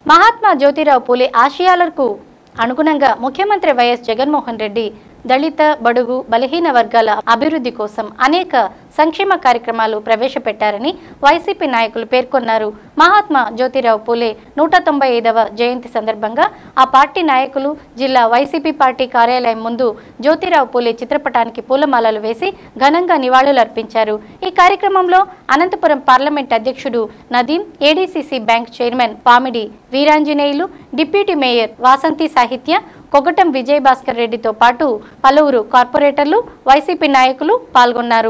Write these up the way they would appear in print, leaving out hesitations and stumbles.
మహాత్మా జ్యోతిరావు పూలే ఆశయాలకు అనుగుణంగా ముఖ్యమంత్రి వైఎస్ జగన్మోహన్ రెడ్డి దళిత బడుగు బలహీన వర్గాల అభివృద్ధి కోసం అనేక సంక్షేమ కార్యక్రమాలు ప్రవేశపెట్టారని వైసీపీ నాయకులు పేర్కొన్నారు. మహాత్మా జ్యోతిరావు పూలే 195వ జయంతి సందర్భంగా ఆ పార్టీ నాయకులు జిల్లా వైసీపీ పార్టీ కార్యాలయం ముందు జ్యోతిరావు పూలే చిత్రపటానికి పూలమాలలు వేసి ఘనంగా నివాళులర్పించారు. ఈ కార్యక్రమంలో అనంతపురం పార్లమెంట్ అధ్యక్షుడు Nadeem, ADCC bank chairman Pamidi Veeranjaneyulu, deputy mayor Vasanthi Sahitya, Kogatam Vijayabhaskar రెడ్డితో పాటు పలువురు కార్పొరేటర్లు, వైసీపీ నాయకులు పాల్గొన్నారు.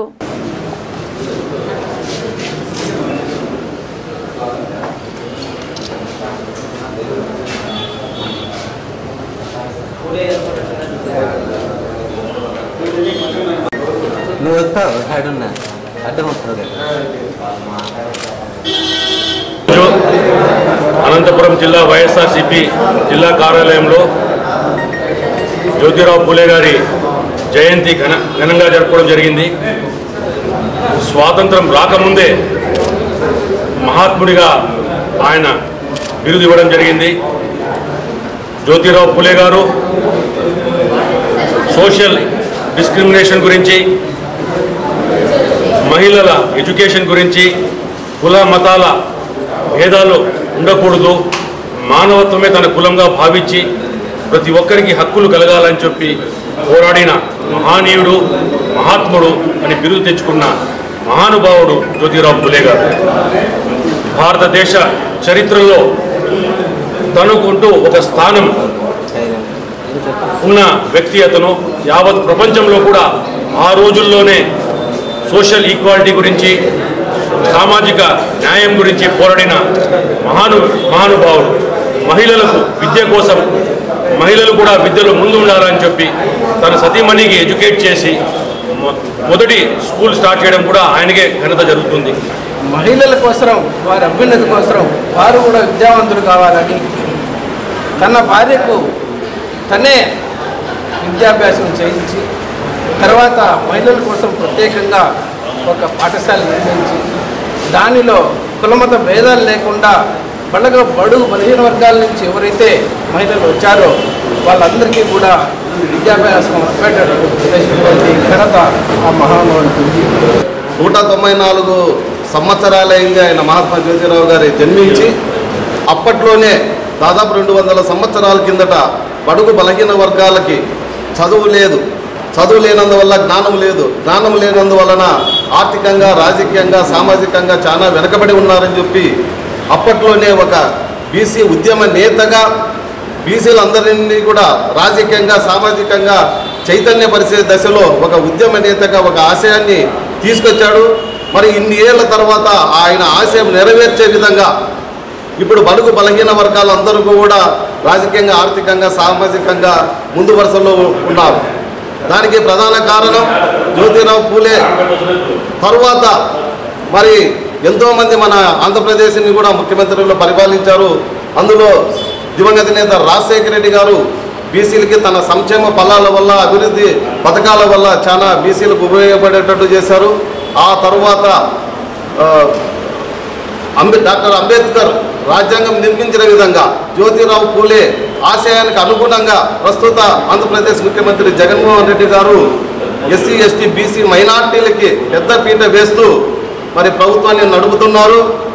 అనంతపురం జిల్లా వైఎస్ఆర్సీపీ జిల్లా కార్యాలయంలో జ్యోతిరావు పూలే గారి జయంతి ఘనంగా జరుపుకోవడం జరిగింది. స్వాతంత్రం రాకముందే మహాత్ముడిగా ఆయన బిరుదు ఇవ్వడం జరిగింది. జ్యోతిరావు పూలే గారు సోషల్ డిస్క్రిమినేషన్ గురించి, మహిళల ఎడ్యుకేషన్ గురించి, కుల మతాల భేదాలు ఉండకూడదు, మానవత్వమే తన కులంగా భావించి ప్రతి ఒక్కరికి హక్కులు కలగాలని చెప్పి పోరాడిన మహానీయుడు, మహాత్ముడు అని బిరుదు తెచ్చుకున్న మహానుభావుడు జ్యోతిరావు పూలే గారు. భారతదేశ చరిత్రలో తనకుంటూ ఒక స్థానం ఉన్న వ్యక్తి అతను. యావత్ ప్రపంచంలో కూడా ఆ రోజుల్లోనే సోషల్ ఈక్వాలిటీ గురించి, సామాజిక న్యాయం గురించి పోరాడిన మహానుభావుడు. మహిళలకు విద్య కోసం, మహిళలు కూడా విద్యలో ముందు ఉండాలని చెప్పి తన సతీమణికి ఎడ్యుకేట్ చేసి మొదటి స్కూల్ స్టార్ట్ చేయడం కూడా ఆయనకే ఘనత జరుగుతుంది. మహిళల కోసం, వారి అభ్యున్నతి కోసం వారు కూడా విద్యావంతులు కావాలని తన భార్యకు తనే విద్యాభ్యాసం చేయించి తర్వాత మహిళల కోసం ప్రత్యేకంగా ఒక పాఠశాల నిర్మించి దానిలో కులమత భేదాలు లేకుండా బడుగు బలహీన వర్గాల నుంచి ఎవరైతే మహిళలు వచ్చారో వాళ్ళందరికీ కూడా విద్యాభ్యాసం అప్పేటటువంటి ఘనత ఆ మహానుభావుడికి ఉంది. 194 సంవత్సరాలైంది ఆయన మహాత్మా జ్యోతిరావు గారి జన్మించి. అప్పట్లోనే దాదాపు 200 సంవత్సరాల కిందట బడుగు బలహీన వర్గాలకి చదువు లేదు, చదువు లేనందువల్ల జ్ఞానం లేదు, జ్ఞానం లేనందువలన ఆర్థికంగా, రాజకీయంగా, సామాజికంగా చాలా వెనకబడి ఉన్నారని చెప్పి అప్పట్లోనే ఒక బీసీ ఉద్యమ నేతగా బీసీలందరినీ కూడా రాజకీయంగా, సామాజికంగా చైతన్యపరిచే దశలో ఒక ఉద్యమ నేతగా ఒక ఆశయాన్ని తీసుకొచ్చాడు. మరి ఇన్ని ఏళ్ల తర్వాత ఆయన ఆశయం నెరవేర్చే విధంగా ఇప్పుడు బడుగు బలహీన వర్గాలందరూ కూడా రాజకీయంగా, ఆర్థికంగా, సామాజికంగా ముందు వరుసలో ఉన్నారు. దానికి ప్రధాన కారణం జ్యోతిరావు పూలే తరువాత మరి ఎంతోమంది మన ఆంధ్రప్రదేశ్ని కూడా ముఖ్యమంత్రులు పరిపాలించారు. అందులో దివంగత నేత రాజశేఖర రెడ్డి గారు బీసీలకి తన సంక్షేమ ఫలాల వల్ల, అభివృద్ధి పథకాల వల్ల చాలా బీసీలకు ఉపయోగపడేటట్టు చేశారు. ఆ తరువాత డాక్టర్ అంబేద్కర్ రాజ్యాంగం నిర్మించిన విధంగా జ్యోతిరావు పూలే ఆశయానికి అనుగుణంగా ప్రస్తుత ఆంధ్రప్రదేశ్ ముఖ్యమంత్రి జగన్మోహన్ రెడ్డి గారు ఎస్సీ, ఎస్టీ, బీసీ మైనార్టీలకి పెద్ద పీట వేస్తూ మరి ప్రభుత్వాన్ని నడుపుతున్నారు.